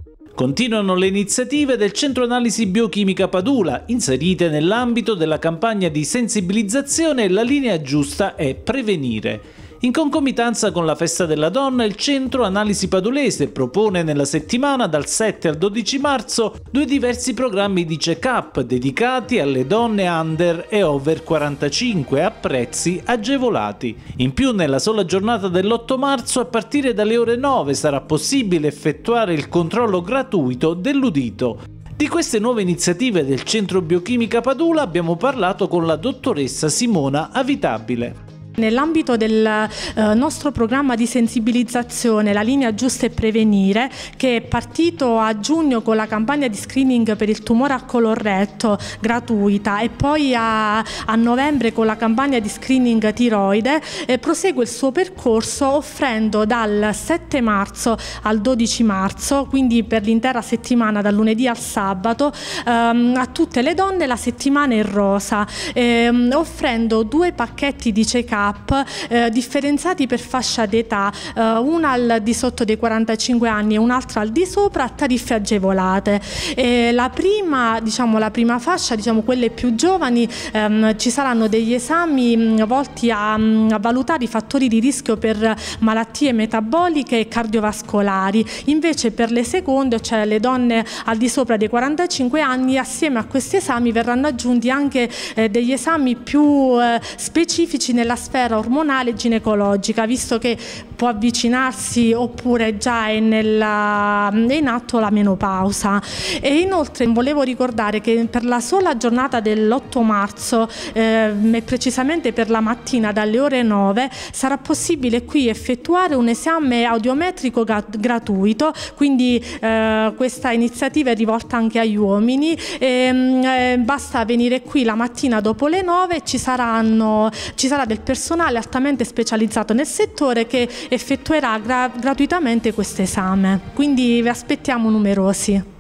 Continuano le iniziative del Centro Analisi Biochimica Padula, inserite nell'ambito della campagna di sensibilizzazione La linea giusta è prevenire. In concomitanza con la Festa della Donna, il Centro Analisi Padulese propone nella settimana dal 7 al 12 marzo 2 diversi programmi di check-up dedicati alle donne under e over 45 a prezzi agevolati. In più, nella sola giornata dell'8 marzo, a partire dalle ore 9, sarà possibile effettuare il controllo gratuito dell'udito. Di queste nuove iniziative del Centro Biochimica Padula abbiamo parlato con la dottoressa Simona Avitabile. Nell'ambito del nostro programma di sensibilizzazione La linea giusta è prevenire, che è partito a giugno con la campagna di screening per il tumore al colon retto gratuita e poi a novembre con la campagna di screening tiroide, prosegue il suo percorso offrendo dal 7 marzo al 12 marzo, quindi per l'intera settimana dal lunedì al sabato, a tutte le donne la settimana in rosa, offrendo 2 pacchetti di check-up differenziati per fascia d'età, una al di sotto dei 45 anni e un'altra al di sopra, a tariffe agevolate. La prima fascia, quelle più giovani, ci saranno degli esami volti a valutare i fattori di rischio per malattie metaboliche e cardiovascolari. Invece per le seconde, cioè le donne al di sopra dei 45 anni, assieme a questi esami verranno aggiunti anche degli esami più specifici nella sfera ormonale e ginecologica, visto che può avvicinarsi oppure già è in atto la menopausa. E inoltre volevo ricordare che per la sola giornata dell'8 marzo, e precisamente per la mattina dalle ore 9, sarà possibile qui effettuare un esame audiometrico gratuito, quindi questa iniziativa è rivolta anche agli uomini. Basta venire qui la mattina dopo le 9, ci sarà del personale altamente specializzato nel settore che effettuerà gratuitamente questo esame, quindi vi aspettiamo numerosi.